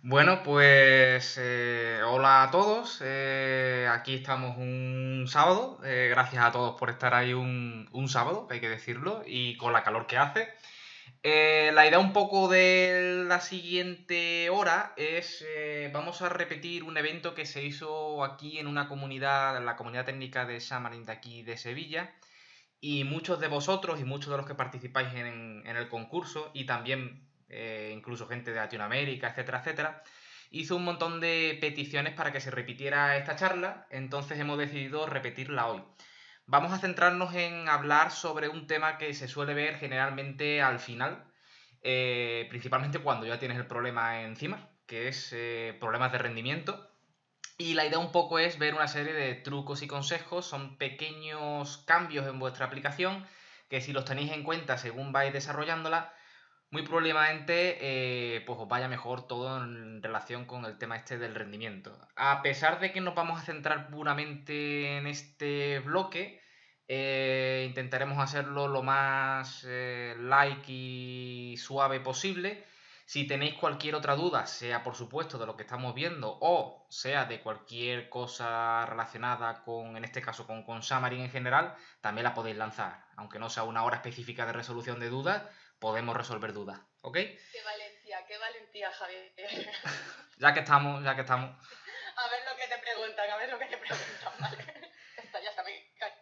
Bueno, pues hola a todos. Aquí estamos un sábado. Gracias a todos por estar ahí un sábado, hay que decirlo, y con la calor que hace. La idea un poco de la siguiente hora es, vamos a repetir un evento que se hizo aquí en una comunidad, en la comunidad técnica de Xamarin de aquí de Sevilla, y muchos de vosotros y muchos de los que participáis en el concurso, y también incluso gente de Latinoamérica, etcétera, etcétera, hizo un montón de peticiones para que se repitiera esta charla, entonces hemos decidido repetirla hoy. Vamos a centrarnos en hablar sobre un tema que se suele ver generalmente al final, principalmente cuando ya tienes el problema encima, que es problemas de rendimiento. Y la idea un poco es ver una serie de trucos y consejos, son pequeños cambios en vuestra aplicación que si los tenéis en cuenta según vais desarrollándola, muy probablemente pues os vaya mejor todo en relación con el tema este del rendimiento. A pesar de que nos vamos a centrar puramente en este bloque, intentaremos hacerlo lo más light y suave posible. Si tenéis cualquier otra duda, sea por supuesto de lo que estamos viendo o sea de cualquier cosa relacionada con, en este caso, con Xamarin en general, también la podéis lanzar. Aunque no sea una hora específica de resolución de dudas, podemos resolver dudas, ¿ok? Qué valentía, Javier. Ya que estamos, ya que estamos. A ver lo que te preguntan, vale. Esta ya está, me cae.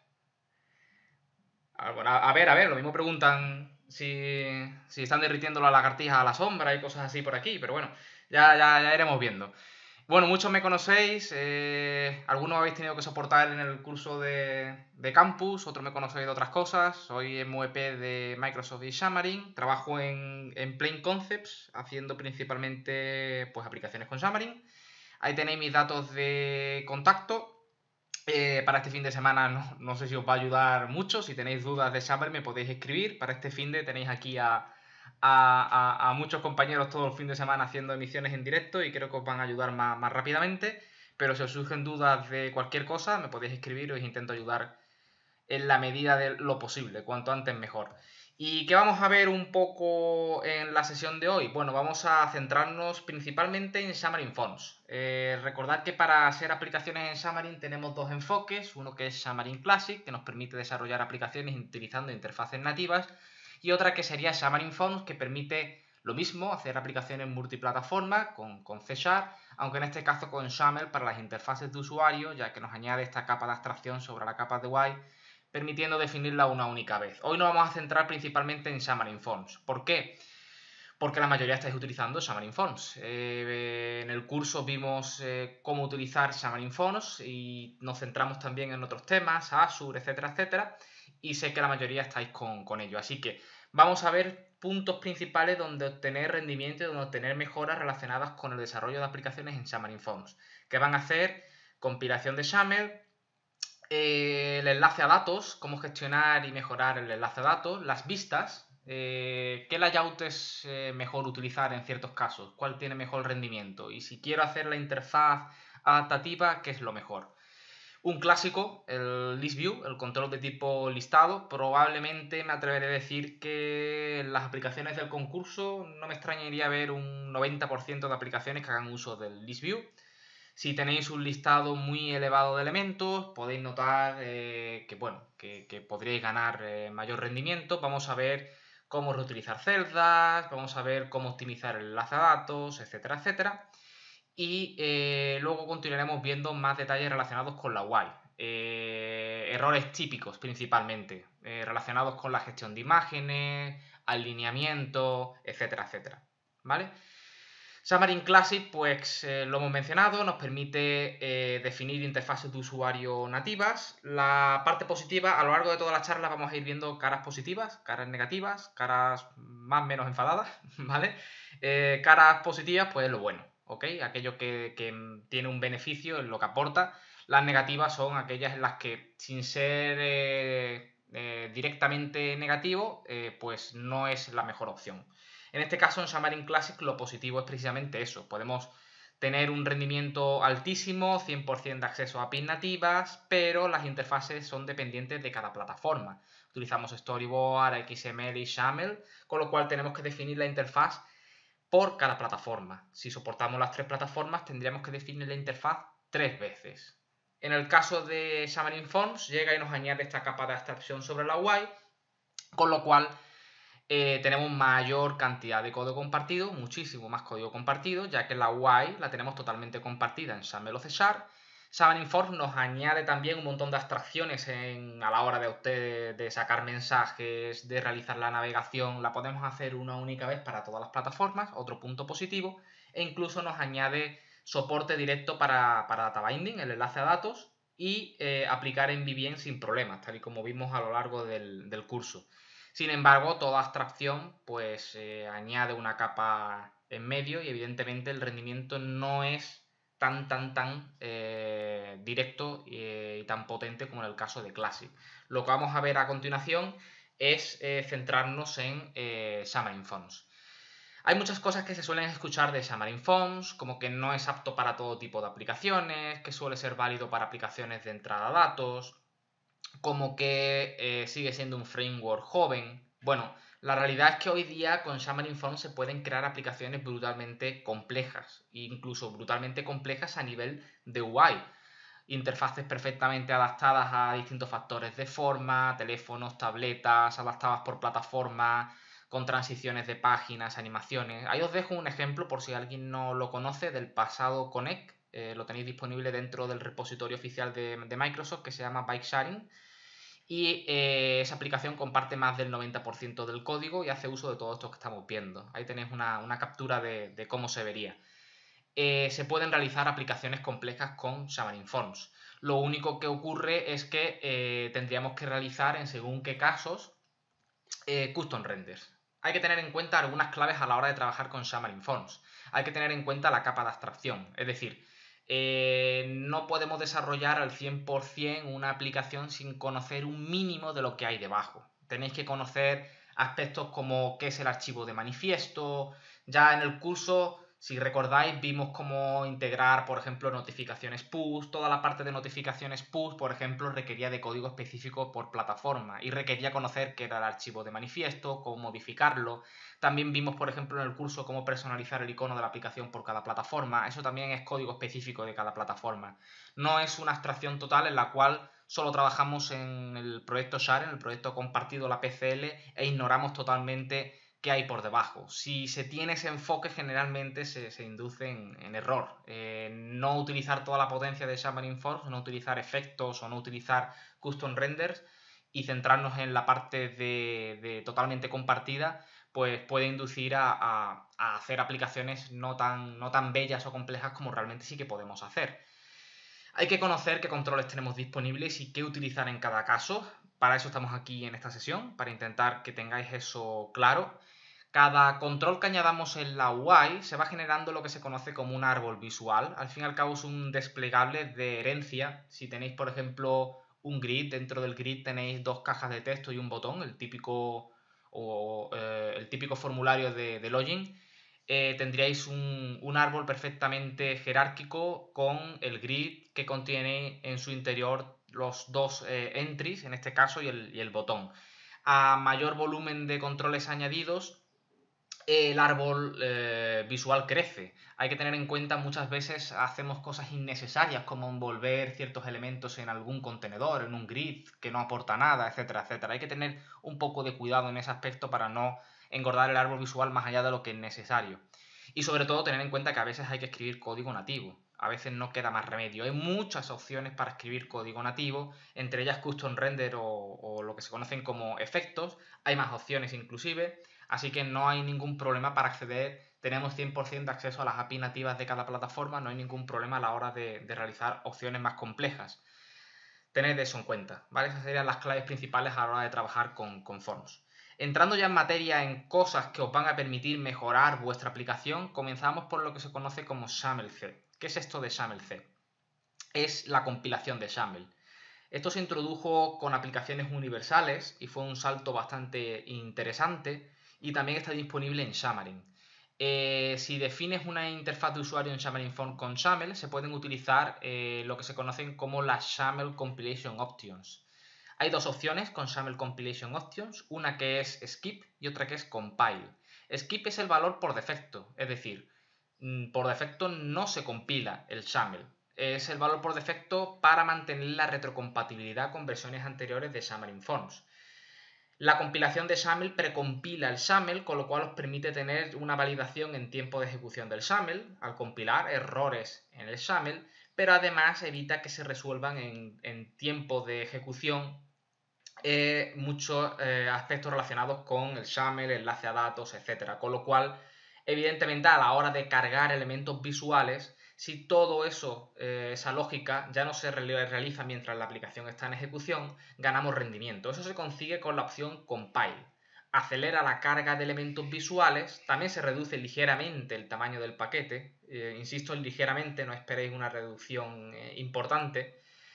Bueno, a ver, lo mismo preguntan si están derritiendo la lagartija a la sombra y cosas así por aquí, pero bueno, ya iremos viendo. Bueno, muchos me conocéis, algunos habéis tenido que soportar en el curso de Campus, otros me conocéis de otras cosas. Soy MVP de Microsoft y Xamarin, trabajo en Plain Concepts, haciendo principalmente pues, aplicaciones con Xamarin. Ahí tenéis mis datos de contacto. Para este fin de semana no sé si os va a ayudar mucho. Si tenéis dudas de Xamarin me podéis escribir. Para este fin de tenéis aquí a muchos compañeros todo el fin de semana haciendo emisiones en directo y creo que os van a ayudar más rápidamente. Pero si os surgen dudas de cualquier cosa, me podéis escribir y os intento ayudar en la medida de lo posible, cuanto antes mejor. ¿Y qué vamos a ver un poco en la sesión de hoy? Bueno, vamos a centrarnos principalmente en Xamarin Forms. Recordad que para hacer aplicaciones en Xamarin tenemos dos enfoques, uno que es Xamarin Classic, que nos permite desarrollar aplicaciones utilizando interfaces nativas, y otra que sería Xamarin Forms, que permite lo mismo, hacer aplicaciones multiplataforma con C#, aunque en este caso con XAML para las interfaces de usuario, ya que nos añade esta capa de abstracción sobre la capa de UI, permitiendo definirla una única vez. Hoy nos vamos a centrar principalmente en Xamarin Forms. ¿Por qué? Porque la mayoría estáis utilizando Xamarin Forms. En el curso vimos cómo utilizar Xamarin Forms y nos centramos también en otros temas, Azure, etcétera, etcétera. Y sé que la mayoría estáis con ello. Así que vamos a ver puntos principales donde obtener rendimiento y donde obtener mejoras relacionadas con el desarrollo de aplicaciones en Xamarin Forms. Que van a hacer compilación de XAML, el enlace a datos, cómo gestionar y mejorar el enlace a datos, las vistas, qué layout es mejor utilizar en ciertos casos, cuál tiene mejor rendimiento y si quiero hacer la interfaz adaptativa, qué es lo mejor. Un clásico, el list view, el control de tipo listado, probablemente me atreveré a decir que en las aplicaciones del concurso no me extrañaría ver un 90% de aplicaciones que hagan uso del list view. Si tenéis un listado muy elevado de elementos, podéis notar que podríais ganar mayor rendimiento. Vamos a ver cómo reutilizar celdas, vamos a ver cómo optimizar el enlace a datos, etcétera, etcétera. Y luego continuaremos viendo más detalles relacionados con la UI. Errores típicos principalmente, relacionados con la gestión de imágenes, alineamiento, etcétera, etcétera. ¿Vale? Xamarin Classic, pues lo hemos mencionado, nos permite definir interfaces de usuario nativas. La parte positiva, a lo largo de toda la charla vamos a ir viendo caras positivas, caras negativas, caras más o menos enfadadas, ¿vale? Caras positivas, pues lo bueno, ¿ok? Aquello que tiene un beneficio en lo que aporta. Las negativas son aquellas en las que, sin ser directamente negativo, pues no es la mejor opción. En este caso, en Xamarin Classic, lo positivo es precisamente eso. Podemos tener un rendimiento altísimo, 100% de acceso a APIs nativas, pero las interfaces son dependientes de cada plataforma. Utilizamos Storyboard, XML y XAML, con lo cual tenemos que definir la interfaz por cada plataforma. Si soportamos las 3 plataformas, tendríamos que definir la interfaz 3 veces. En el caso de Xamarin Forms, llega y nos añade esta capa de abstracción sobre la UI, con lo cual tenemos mayor cantidad de código compartido, muchísimo más código compartido, ya que la UI la tenemos totalmente compartida en XAML o C#. Xamarin Forms nos añade también un montón de abstracciones a la hora de sacar mensajes, de realizar la navegación. La podemos hacer una única vez para todas las plataformas, otro punto positivo, e incluso nos añade soporte directo para data binding, el enlace a datos, y aplicar en Vivien sin problemas, tal y como vimos a lo largo del curso. Sin embargo, toda abstracción pues añade una capa en medio y evidentemente el rendimiento no es tan directo y tan potente como en el caso de Classic. Lo que vamos a ver a continuación es centrarnos en Xamarin Forms. Hay muchas cosas que se suelen escuchar de Xamarin Forms, como que no es apto para todo tipo de aplicaciones, que suele ser válido para aplicaciones de entrada a datos, como que sigue siendo un framework joven. Bueno, la realidad es que hoy día con Xamarin Forms se pueden crear aplicaciones brutalmente complejas, incluso brutalmente complejas a nivel de UI. Interfaces perfectamente adaptadas a distintos factores de forma, teléfonos, tabletas, adaptadas por plataforma, con transiciones de páginas, animaciones. Ahí os dejo un ejemplo por si alguien no lo conoce del pasado Connect. Lo tenéis disponible dentro del repositorio oficial de Microsoft que se llama Bike Sharing. Y esa aplicación comparte más del 90% del código y hace uso de todo esto que estamos viendo. Ahí tenéis una captura de cómo se vería. Se pueden realizar aplicaciones complejas con Xamarin Forms. Lo único que ocurre es que tendríamos que realizar en según qué casos custom renders. Hay que tener en cuenta algunas claves a la hora de trabajar con Xamarin Forms. Hay que tener en cuenta la capa de abstracción, es decir, no podemos desarrollar al 100% una aplicación sin conocer un mínimo de lo que hay debajo. Tenéis que conocer aspectos como qué es el archivo de manifiesto. Ya en el curso, si recordáis, vimos cómo integrar, por ejemplo, notificaciones push. Toda la parte de notificaciones push, por ejemplo, requería de código específico por plataforma y requería conocer qué era el archivo de manifiesto, cómo modificarlo. También vimos, por ejemplo, en el curso cómo personalizar el icono de la aplicación por cada plataforma. Eso también es código específico de cada plataforma. No es una abstracción total en la cual solo trabajamos en el proyecto Share, en el proyecto compartido, la PCL, e ignoramos totalmente qué hay por debajo. Si se tiene ese enfoque, generalmente se induce en error. No utilizar toda la potencia de Xamarin Forms, no utilizar efectos o no utilizar custom renders y centrarnos en la parte de totalmente compartida, pues puede inducir a hacer aplicaciones no tan bellas o complejas como realmente sí que podemos hacer. Hay que conocer qué controles tenemos disponibles y qué utilizar en cada caso. Para eso estamos aquí en esta sesión, para intentar que tengáis eso claro. Cada control que añadamos en la UI se va generando lo que se conoce como un árbol visual. Al fin y al cabo es un desplegable de herencia. Si tenéis, por ejemplo, un grid, dentro del grid tenéis 2 cajas de texto y un botón, el típico formulario de login. Tendríais un árbol perfectamente jerárquico con el grid que contiene en su interior los 2 entries, en este caso, y el botón. A mayor volumen de controles añadidos, el árbol visual crece. Hay que tener en cuenta, muchas veces hacemos cosas innecesarias como envolver ciertos elementos en algún contenedor, en un grid que no aporta nada, etcétera, etcétera. Hay que tener un poco de cuidado en ese aspecto para no engordar el árbol visual más allá de lo que es necesario. Y sobre todo tener en cuenta que a veces hay que escribir código nativo. A veces no queda más remedio. Hay muchas opciones para escribir código nativo, entre ellas custom render o lo que se conocen como efectos. Hay más opciones inclusive. Así que no hay ningún problema para acceder, tenemos 100% de acceso a las API nativas de cada plataforma, no hay ningún problema a la hora de realizar opciones más complejas. Tened eso en cuenta, ¿vale? Esas serían las claves principales a la hora de trabajar con Forms. Entrando ya en materia en cosas que os van a permitir mejorar vuestra aplicación, comenzamos por lo que se conoce como XAML-C. ¿Qué es esto de XAML-C? Es la compilación de XAML. Esto se introdujo con aplicaciones universales y fue un salto bastante interesante y también está disponible en Xamarin. Si defines una interfaz de usuario en Xamarin Forms con XAML, se pueden utilizar lo que se conocen como las XAML Compilation Options. Hay 2 opciones con XAML Compilation Options, una que es Skip y otra que es Compile. Skip es el valor por defecto, es decir, por defecto no se compila el XAML. Es el valor por defecto para mantener la retrocompatibilidad con versiones anteriores de Xamarin Forms. La compilación de XAML precompila el XAML, con lo cual os permite tener una validación en tiempo de ejecución del XAML, al compilar errores en el XAML, pero además evita que se resuelvan en tiempo de ejecución muchos aspectos relacionados con el XAML, enlace a datos, etc. Con lo cual, evidentemente, a la hora de cargar elementos visuales, si todo eso, esa lógica, ya no se realiza mientras la aplicación está en ejecución, ganamos rendimiento. Eso se consigue con la opción Compile. Acelera la carga de elementos visuales, también se reduce ligeramente el tamaño del paquete, insisto en ligeramente, no esperéis una reducción importante,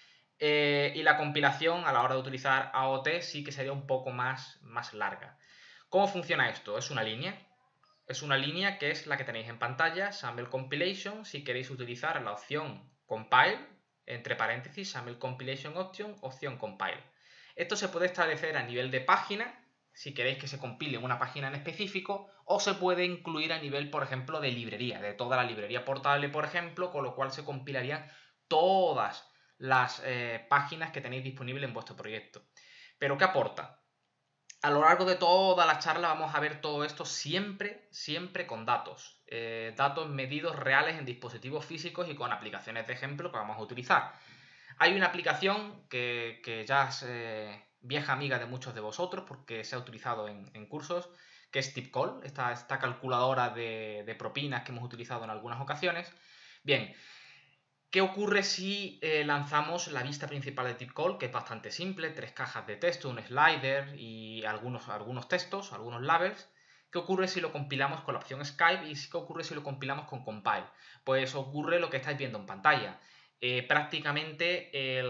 y la compilación a la hora de utilizar AOT sí que sería un poco más larga. ¿Cómo funciona esto? Es una línea. Es una línea que es la que tenéis en pantalla, XAML Compilation, si queréis utilizar la opción Compile, entre paréntesis, XAML Compilation Option, opción Compile. Esto se puede establecer a nivel de página, si queréis que se compile una página en específico, o se puede incluir a nivel, por ejemplo, de librería, de toda la librería portable, por ejemplo, con lo cual se compilarían todas las páginas que tenéis disponibles en vuestro proyecto. ¿Pero qué aporta? A lo largo de toda la charla vamos a ver todo esto siempre con datos. Datos medidos reales en dispositivos físicos y con aplicaciones de ejemplo que vamos a utilizar. Hay una aplicación que ya es vieja amiga de muchos de vosotros porque se ha utilizado en cursos, que es Tipcall, esta calculadora de propinas que hemos utilizado en algunas ocasiones. Bien, ¿qué ocurre si lanzamos la vista principal de Tipcall, que es bastante simple, 3 cajas de texto, un slider y algunos textos, algunos labels? ¿Qué ocurre si lo compilamos con la opción Skype y qué ocurre si lo compilamos con Compile? Pues ocurre lo que estáis viendo en pantalla. Prácticamente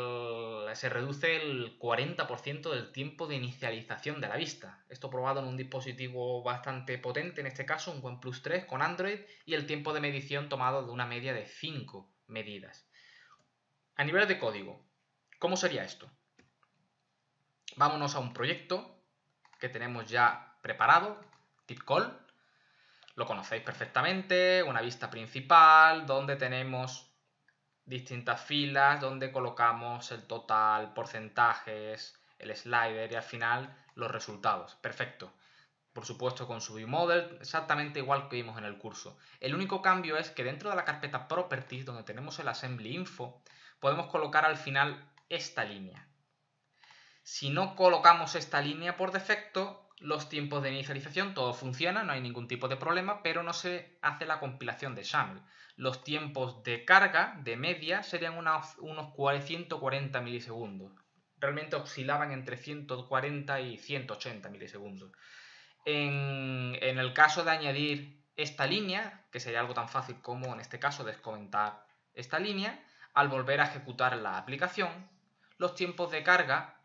se reduce el 40% del tiempo de inicialización de la vista. Esto probado en un dispositivo bastante potente, en este caso un OnePlus 3 con Android, y el tiempo de medición tomado de una media de 5 medidas. A nivel de código, ¿cómo sería esto? Vámonos a un proyecto que tenemos ya preparado, Tipcall. Lo conocéis perfectamente, una vista principal donde tenemos distintas filas donde colocamos el total, porcentajes, el slider y al final los resultados. Perfecto. Por supuesto con su viewModel, exactamente igual que vimos en el curso. El único cambio es que dentro de la carpeta Properties, donde tenemos el Assembly Info, podemos colocar al final esta línea. Si no colocamos esta línea por defecto, los tiempos de inicialización, todo funciona, no hay ningún tipo de problema, pero no se hace la compilación de XAML. Los tiempos de carga, de media, serían unos 140 milisegundos. Realmente oscilaban entre 140 y 180 milisegundos. En el caso de añadir esta línea, que sería algo tan fácil como en este caso descomentar esta línea, al volver a ejecutar la aplicación, los tiempos de carga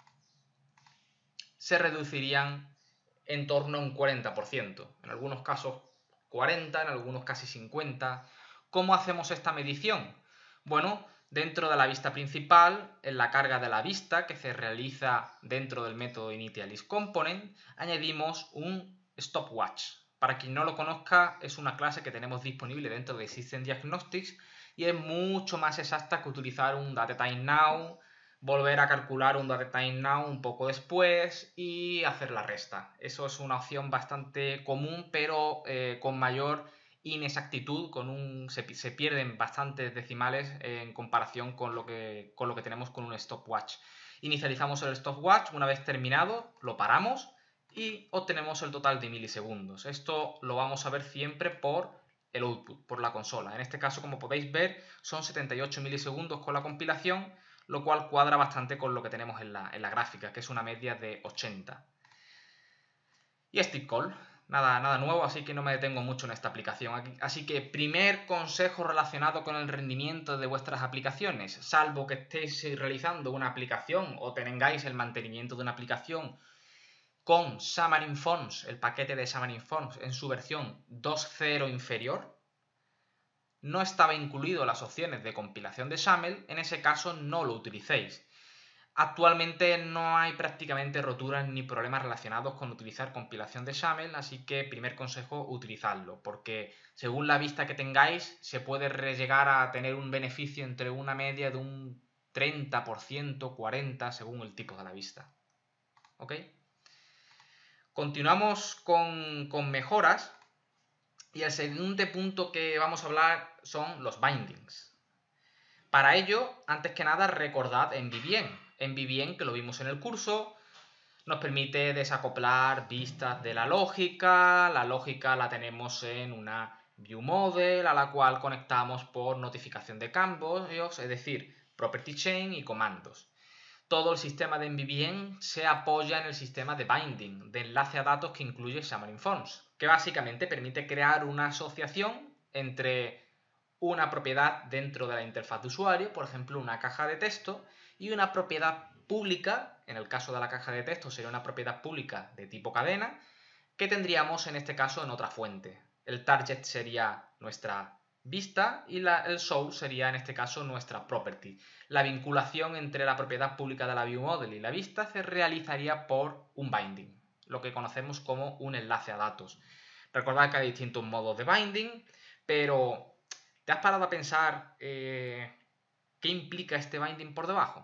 se reducirían en torno a un 40%, en algunos casos 40, en algunos casi 50. ¿Cómo hacemos esta medición? Bueno, dentro de la vista principal, en la carga de la vista que se realiza dentro del método initializeComponent, añadimos un stopwatch. Para quien no lo conozca, es una clase que tenemos disponible dentro de System Diagnostics y es mucho más exacta que utilizar un DateTimeNow, volver a calcular un DateTimeNow un poco después y hacer la resta. Eso es una opción bastante común, pero con mayor inexactitud, se pierden bastantes decimales en comparación con lo que tenemos con un stopwatch. Inicializamos el stopwatch, una vez terminado, lo paramos y obtenemos el total de milisegundos. Esto lo vamos a ver siempre por el output, por la consola. En este caso, como podéis ver, son 78 milisegundos con la compilación, lo cual cuadra bastante con lo que tenemos en la gráfica, que es una media de 80. Y es Tipcall. Nada nuevo, así que no me detengo mucho en esta aplicación. Así que primer consejo relacionado con el rendimiento de vuestras aplicaciones, salvo que estéis realizando una aplicación o tengáis el mantenimiento de una aplicación con Xamarin Forms, el paquete de Xamarin Forms en su versión 2.0 inferior, no estaba incluido las opciones de compilación de XAML, en ese caso no lo utilicéis. Actualmente no hay prácticamente roturas ni problemas relacionados con utilizar compilación de XAML, así que primer consejo, utilizadlo, porque según la vista que tengáis se puede llegar a tener un beneficio entre una media de un 30%, 40%, según el tipo de la vista. ¿Ok? Continuamos con mejoras y el siguiente punto que vamos a hablar son los bindings. Para ello, antes que nada, recordad MVVM. MVVM, que lo vimos en el curso, nos permite desacoplar vistas de la lógica. La lógica la tenemos en una ViewModel, a la cual conectamos por notificación de cambios, es decir, property chain y comandos. Todo el sistema de MVVM se apoya en el sistema de binding, de enlace a datos que incluye Xamarin Forms, que básicamente permite crear una asociación entre una propiedad dentro de la interfaz de usuario, por ejemplo, una caja de texto, y una propiedad pública, en el caso de la caja de texto sería una propiedad pública de tipo cadena, que tendríamos en este caso en otra fuente. El target sería nuestra vista y el source sería en este caso nuestra property. La vinculación entre la propiedad pública de la ViewModel y la vista se realizaría por un binding, lo que conocemos como un enlace a datos. Recordad que hay distintos modos de binding, pero ¿te has parado a pensar qué implica este binding por debajo?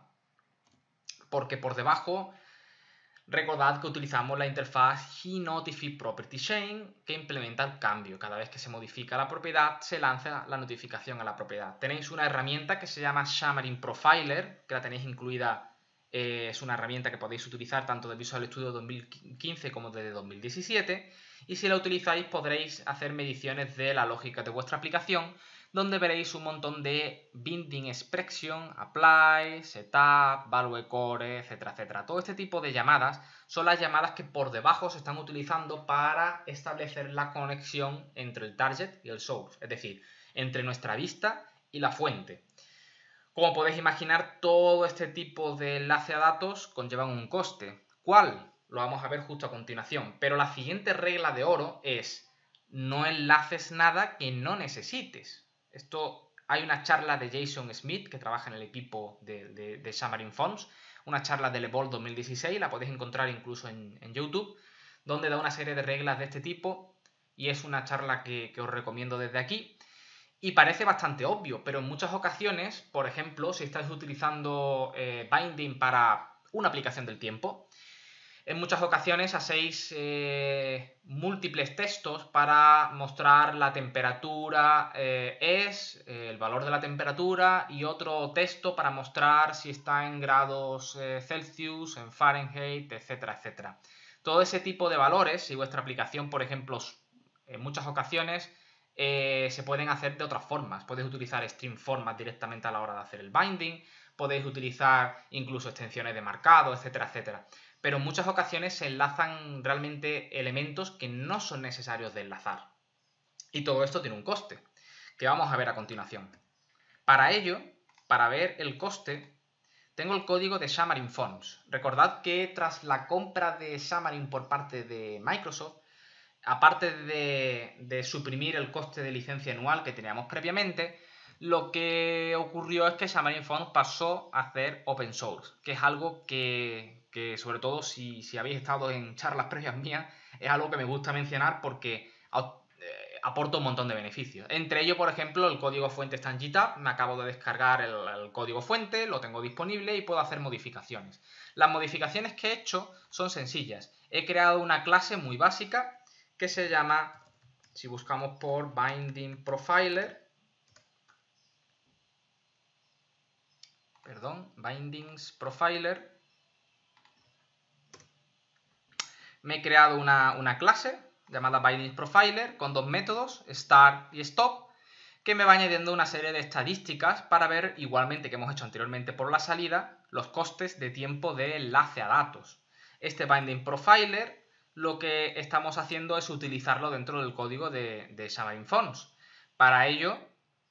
Porque por debajo, recordad que utilizamos la interfaz HeNotifyPropertyChain que implementa el cambio. Cada vez que se modifica la propiedad, se lanza la notificación a la propiedad. Tenéis una herramienta que se llama Xamarin Profiler, que la tenéis incluida. Es una herramienta que podéis utilizar tanto de Visual Studio 2015 como desde 2017. Y si la utilizáis podréis hacer mediciones de la lógica de vuestra aplicación, donde veréis un montón de binding expression, apply, setup, value core, etcétera, etcétera. Todo este tipo de llamadas son las llamadas que por debajo se están utilizando para establecer la conexión entre el target y el source, es decir, entre nuestra vista y la fuente. Como podéis imaginar, todo este tipo de enlace a datos conllevan un coste. ¿Cuál? Lo vamos a ver justo a continuación. Pero la siguiente regla de oro es: no enlaces nada que no necesites. Esto, hay una charla de Jason Smith, que trabaja en el equipo de Xamarin Forms, una charla del EVOL 2016, la podéis encontrar incluso en YouTube, donde da una serie de reglas de este tipo, y es una charla que os recomiendo desde aquí. Y parece bastante obvio, pero en muchas ocasiones, por ejemplo, si estáis utilizando binding para una aplicación del tiempo, en muchas ocasiones hacéis múltiples textos para mostrar la temperatura, el valor de la temperatura, y otro texto para mostrar si está en grados Celsius, en Fahrenheit, etcétera, etcétera. Todo ese tipo de valores, si vuestra aplicación, por ejemplo, en muchas ocasiones se pueden hacer de otras formas. Podéis utilizar string format directamente a la hora de hacer el binding, podéis utilizar incluso extensiones de marcado, etcétera, etcétera. Pero en muchas ocasiones se enlazan realmente elementos que no son necesarios de enlazar. Y todo esto tiene un coste, que vamos a ver a continuación. Para ello, para ver el coste, tengo el código de Xamarin Forms. Recordad que tras la compra de Xamarin por parte de Microsoft, aparte de suprimir el coste de licencia anual que teníamos previamente, lo que ocurrió es que Xamarin Forms pasó a hacer open source, que es algo que sobre todo si habéis estado en charlas previas mías, es algo que me gusta mencionar porque aporta un montón de beneficios. Entre ellos, por ejemplo, el código fuente está en GitHub, me acabo de descargar el código fuente, lo tengo disponible y puedo hacer modificaciones. Las modificaciones que he hecho son sencillas. He creado una clase muy básica que se llama, si buscamos por binding profiler, bindings profiler, me he creado una clase llamada bindings profiler con dos métodos, start y stop, que me va añadiendo una serie de estadísticas para ver, igualmente que hemos hecho anteriormente por la salida, los costes de tiempo de enlace a datos. Este binding profiler, lo que estamos haciendo es utilizarlo dentro del código de Xamarin Forms. Para ello,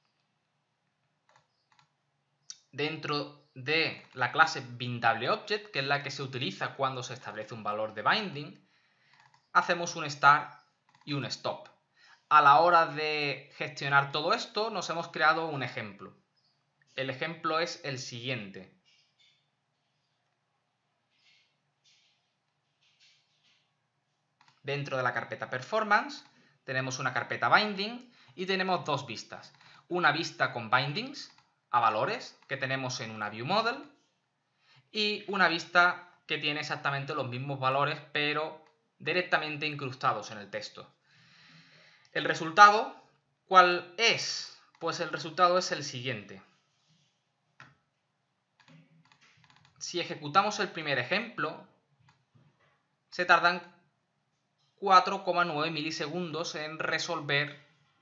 dentro de la clase bindAbleObject, que es la que se utiliza cuando se establece un valor de binding, hacemos un start y un stop. A la hora de gestionar todo esto, nos hemos creado un ejemplo. El ejemplo es el siguiente. Dentro de la carpeta Performance tenemos una carpeta Binding y tenemos dos vistas. Una vista con bindings a valores que tenemos en una ViewModel y una vista que tiene exactamente los mismos valores pero directamente incrustados en el texto. El resultado, ¿cuál es? Pues el resultado es el siguiente. Si ejecutamos el primer ejemplo, se tardan 4,9 milisegundos en resolver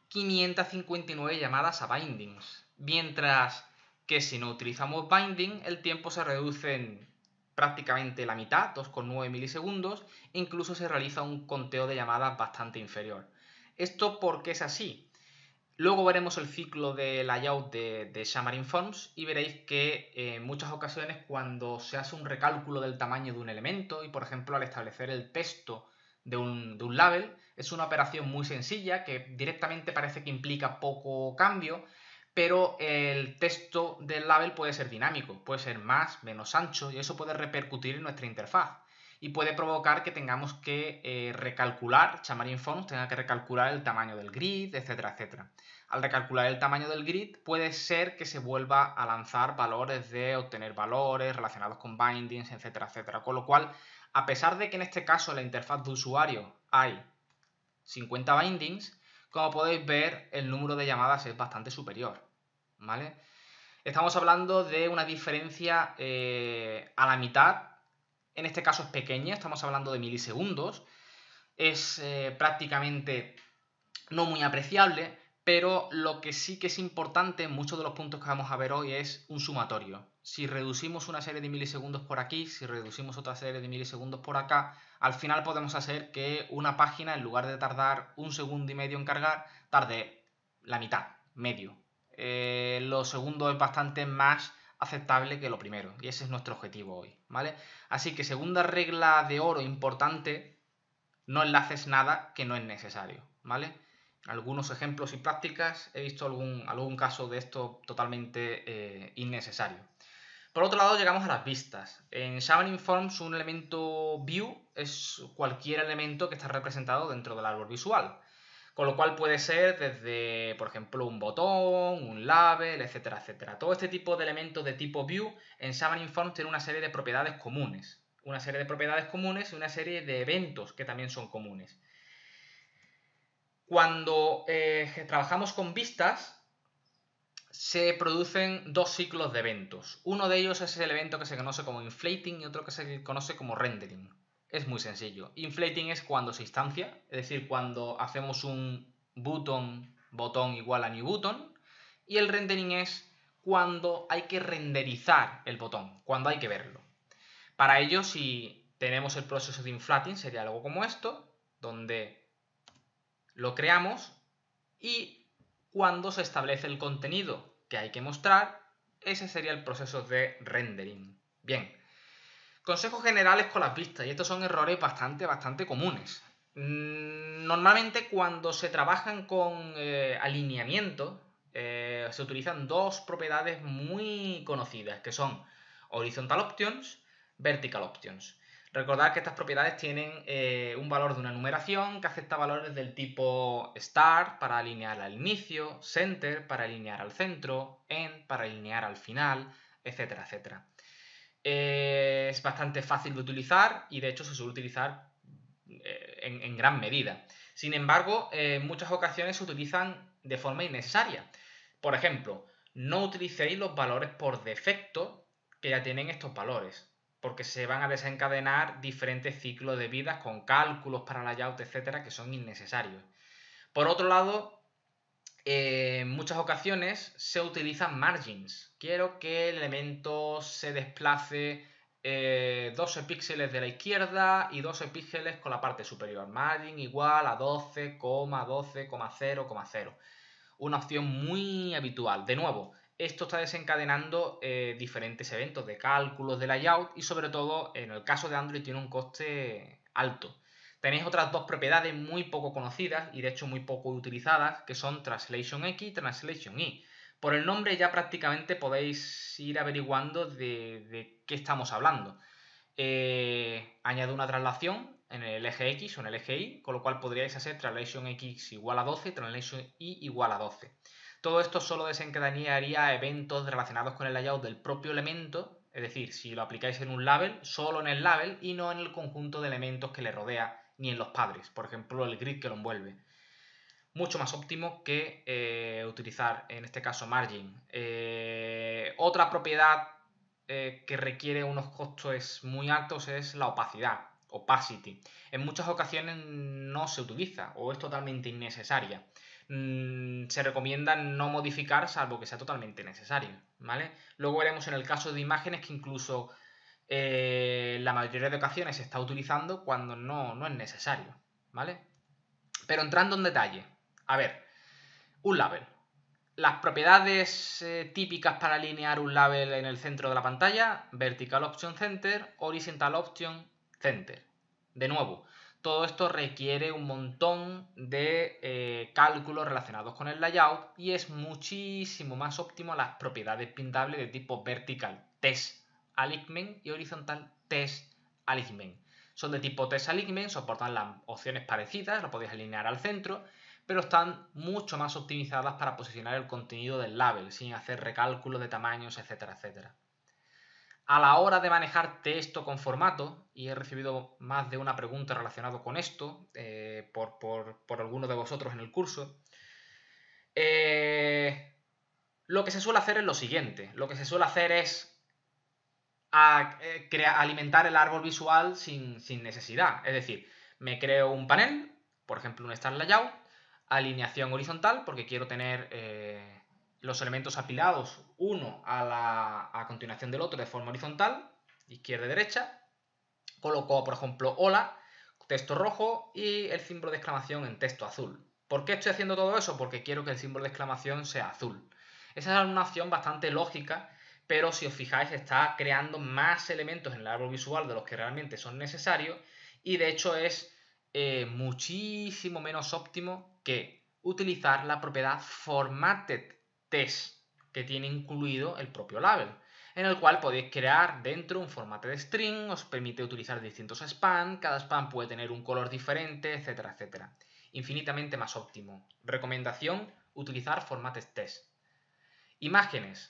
559 llamadas a bindings, mientras que si no utilizamos binding, el tiempo se reduce en prácticamente la mitad, 2,9 milisegundos, e incluso se realiza un conteo de llamadas bastante inferior. ¿Esto por qué es así? Luego veremos el ciclo de layout de Xamarin Forms y veréis que en muchas ocasiones cuando se hace un recálculo del tamaño de un elemento y por ejemplo al establecer el texto de un label, es una operación muy sencilla que directamente parece que implica poco cambio, pero el texto del label puede ser dinámico, puede ser más, menos ancho y eso puede repercutir en nuestra interfaz. Y puede provocar que tengamos que recalcular, Xamarin Forms tenga que recalcular el tamaño del grid, etcétera, etcétera. Al recalcular el tamaño del grid puede ser que se vuelva a lanzar valores de obtener valores relacionados con bindings, etcétera, etcétera. Con lo cual, a pesar de que en este caso en la interfaz de usuario hay 50 bindings, como podéis ver el número de llamadas es bastante superior, ¿vale? Estamos hablando de una diferencia a la mitad. En este caso es pequeña, estamos hablando de milisegundos, es prácticamente no muy apreciable, pero lo que sí que es importante en muchos de los puntos que vamos a ver hoy es un sumatorio. Si reducimos una serie de milisegundos por aquí, si reducimos otra serie de milisegundos por acá, al final podemos hacer que una página, en lugar de tardar 1,5 segundos en cargar, tarde la mitad, medio. Lo segundo es bastante más aceptable que lo primero y ese es nuestro objetivo hoy, ¿vale? Así que segunda regla de oro importante, no enlaces nada que no es necesario, ¿vale? Algunos ejemplos y prácticas, he visto algún caso de esto totalmente innecesario. Por otro lado llegamos a las vistas. En Xamarin Forms un elemento view es cualquier elemento que está representado dentro del árbol visual. Con lo cual puede ser desde, por ejemplo, un botón, un label, etcétera, etcétera. Todo este tipo de elementos de tipo view en Xamarin Forms tiene una serie de propiedades comunes. Una serie de propiedades comunes y una serie de eventos que también son comunes. Cuando trabajamos con vistas, se producen dos ciclos de eventos. Uno de ellos es el evento que se conoce como inflating y otro que se conoce como rendering. Es muy sencillo. Inflating es cuando se instancia, es decir, cuando hacemos un botón igual a new button, y el rendering es cuando hay que renderizar el botón, cuando hay que verlo. Para ello, si tenemos el proceso de inflating, sería algo como esto, donde lo creamos y cuando se establece el contenido que hay que mostrar, ese sería el proceso de rendering. Bien. Consejos generales con las vistas, y estos son errores bastante comunes. Normalmente cuando se trabajan con alineamiento, se utilizan dos propiedades muy conocidas, que son Horizontal Options, Vertical Options. Recordad que estas propiedades tienen un valor de una numeración que acepta valores del tipo Start para alinear al inicio, Center para alinear al centro, End para alinear al final, etcétera, etcétera. Es bastante fácil de utilizar y de hecho se suele utilizar en gran medida. Sin embargo, en muchas ocasiones se utilizan de forma innecesaria. Por ejemplo, no utilicéis los valores por defecto que ya tienen estos valores, porque se van a desencadenar diferentes ciclos de vidas con cálculos para layout, etcétera, que son innecesarios. Por otro lado, en muchas ocasiones se utilizan margins. Quiero que el elemento se desplace 12 píxeles de la izquierda y 12 píxeles con la parte superior. Margin igual a 12,12,0,0. Una opción muy habitual. De nuevo, esto está desencadenando diferentes eventos de cálculos de layout y sobre todo en el caso de Android tiene un coste alto. Tenéis otras dos propiedades muy poco conocidas y de hecho muy poco utilizadas, que son Translation X y Translation Y. Por el nombre ya prácticamente podéis ir averiguando de qué estamos hablando. Añado una traslación en el eje X o en el eje Y, con lo cual podríais hacer translation X igual a 12, translation Y igual a 12. Todo esto solo desencadenaría eventos relacionados con el layout del propio elemento, es decir, si lo aplicáis en un label, solo en el label y no en el conjunto de elementos que le rodea, ni en los padres, por ejemplo el grid que lo envuelve. Mucho más óptimo que utilizar, en este caso, margin. Otra propiedad que requiere unos costos muy altos es la opacidad, opacity. En muchas ocasiones no se utiliza o es totalmente innecesaria. Se recomienda no modificar salvo que sea totalmente necesario, ¿vale? Luego veremos en el caso de imágenes que incluso la mayoría de ocasiones se está utilizando cuando no es necesario, ¿vale? Pero entrando en detalle, a ver, un label. Las propiedades típicas para alinear un label en el centro de la pantalla: Vertical Option Center, Horizontal Option Center. De nuevo, todo esto requiere un montón de cálculos relacionados con el layout y es muchísimo más óptimo las propiedades pintables de tipo Vertical Test Alignment y Horizontal Test Alignment. Son de tipo Test Alignment, soportan las opciones parecidas, lo podéis alinear al centro, pero están mucho más optimizadas para posicionar el contenido del label, sin hacer recálculos de tamaños, etcétera, etcétera. A la hora de manejar texto con formato, y he recibido más de una pregunta relacionada con esto por alguno de vosotros en el curso, lo que se suele hacer es lo siguiente. Lo que se suele hacer es alimentar el árbol visual sin necesidad. Es decir, me creo un panel, por ejemplo un Start Layout, alineación horizontal, porque quiero tener los elementos apilados uno a continuación del otro de forma horizontal, izquierda y derecha. Coloco, por ejemplo, hola, texto rojo y el símbolo de exclamación en texto azul. ¿Por qué estoy haciendo todo eso? Porque quiero que el símbolo de exclamación sea azul. Esa es una opción bastante lógica, pero si os fijáis está creando más elementos en el árbol visual de los que realmente son necesarios y de hecho es muchísimo menos óptimo que utilizar la propiedad Formatted Text que tiene incluido el propio label, en el cual podéis crear dentro un formato de string, os permite utilizar distintos span, cada span puede tener un color diferente, etcétera, etcétera. Infinitamente más óptimo. Recomendación: utilizar formatos test. Imágenes.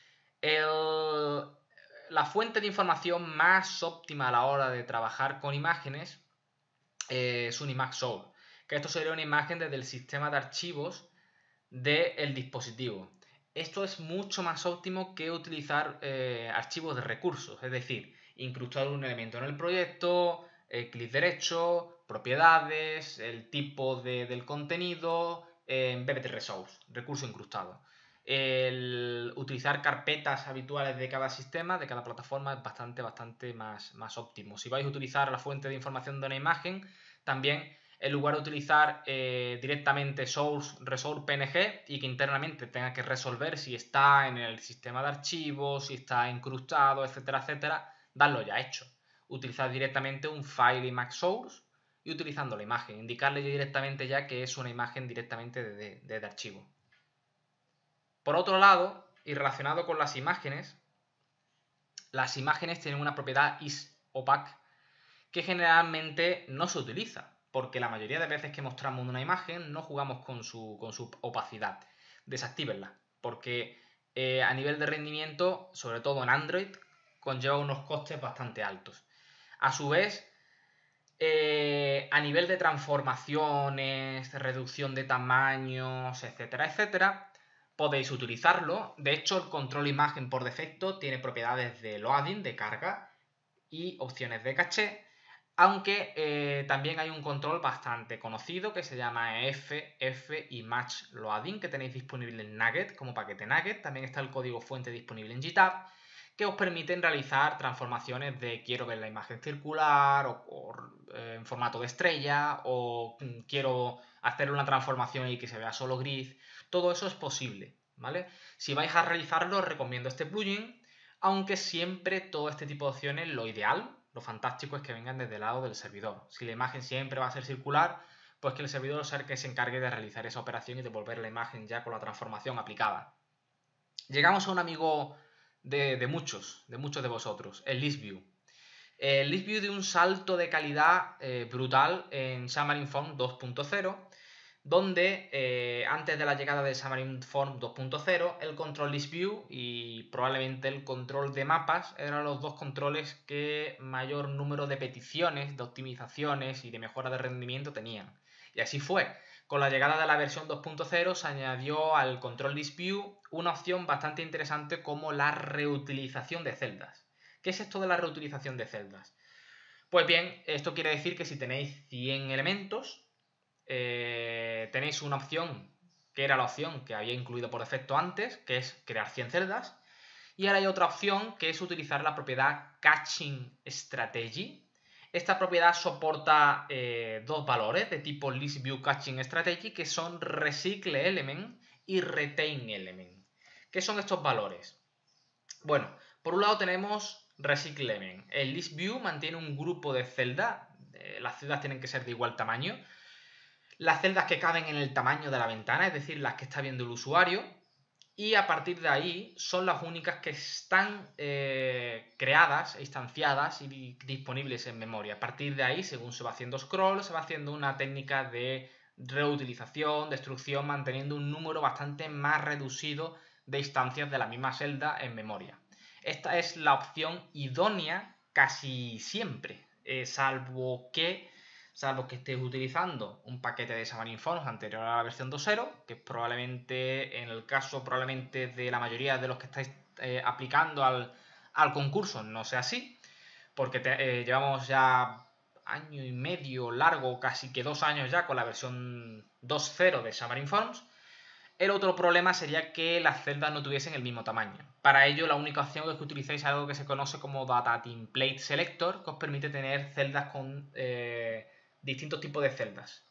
La fuente de información más óptima a la hora de trabajar con imágenes es un Image Source, que esto sería una imagen desde el sistema de archivos del dispositivo. Esto es mucho más óptimo que utilizar archivos de recursos, es decir, incrustar un elemento en el proyecto, clic derecho, propiedades, el tipo del contenido, BBT Resource, recurso incrustado. El utilizar carpetas habituales de cada sistema, de cada plataforma, es bastante más óptimo. Si vais a utilizar la fuente de información de una imagen, también en lugar de utilizar directamente source, resource PNG y que internamente tenga que resolver si está en el sistema de archivos, si está incrustado, etcétera, etcétera, darlo ya hecho. Utilizar directamente un file Image Source y utilizando la imagen, indicarle directamente ya que es una imagen directamente de archivo. Por otro lado, y relacionado con las imágenes tienen una propiedad isOpaque que generalmente no se utiliza, porque la mayoría de veces que mostramos una imagen no jugamos con su opacidad. Desactívenla, porque a nivel de rendimiento, sobre todo en Android, conlleva unos costes bastante altos. A su vez, a nivel de transformaciones, reducción de tamaños, etcétera, etcétera, podéis utilizarlo. De hecho, el control imagen por defecto tiene propiedades de loading, de carga, y opciones de caché, aunque también hay un control bastante conocido que se llama Image Loading, que tenéis disponible en Nugget como paquete Nugget. También está el código fuente disponible en GitHub, que os permiten realizar transformaciones de quiero ver la imagen circular o en formato de estrella, o quiero hacer una transformación y que se vea solo grid. Todo eso es posible, ¿vale? Si vais a realizarlo, os recomiendo este plugin, aunque siempre todo este tipo de opciones, lo ideal, lo fantástico es que vengan desde el lado del servidor. Si la imagen siempre va a ser circular, pues que el servidor sea el que se encargue de realizar esa operación y devolver la imagen ya con la transformación aplicada. Llegamos a un amigo de muchos de vosotros, el ListView, El List View dio un salto de calidad brutal en Xamarin Forms 2.0, donde antes de la llegada de Xamarin Forms 2.0, el control List View y probablemente el control de mapas eran los dos controles que mayor número de peticiones, de optimizaciones y de mejora de rendimiento tenían. Y así fue. Con la llegada de la versión 2.0 se añadió al control List View una opción bastante interesante como la reutilización de celdas. ¿Qué es esto de la reutilización de celdas? Pues bien, esto quiere decir que si tenéis 100 elementos, tenéis una opción que era la opción que había incluido por defecto antes, que es crear 100 celdas. Y ahora hay otra opción que es utilizar la propiedad Caching Strategy. Esta propiedad soporta dos valores de tipo List View Caching Strategy, que son Recycle Element y Retain Element. ¿Qué son estos valores? Bueno, por un lado tenemos Recycle Element. El List View mantiene un grupo de celdas. Las celdas tienen que ser de igual tamaño. Las celdas que caben en el tamaño de la ventana, es decir, las que está viendo el usuario. Y a partir de ahí son las únicas que están creadas, instanciadas y disponibles en memoria. A partir de ahí, según se va haciendo scroll, se va haciendo una técnica de reutilización, destrucción, manteniendo un número bastante más reducido de instancias de la misma celda en memoria. Esta es la opción idónea casi siempre, salvo que estés utilizando un paquete de Xamarin Forms anterior a la versión 2.0, que probablemente, en el caso probablemente de la mayoría de los que estáis aplicando al concurso, no sea así, porque llevamos ya año y medio largo, casi que 2 años ya con la versión 2.0 de Xamarin Forms. El otro problema sería que las celdas no tuviesen el mismo tamaño. Para ello, la única opción es que utilicéis algo que se conoce como Data Template Selector, que os permite tener celdas con distintos tipos de celdas.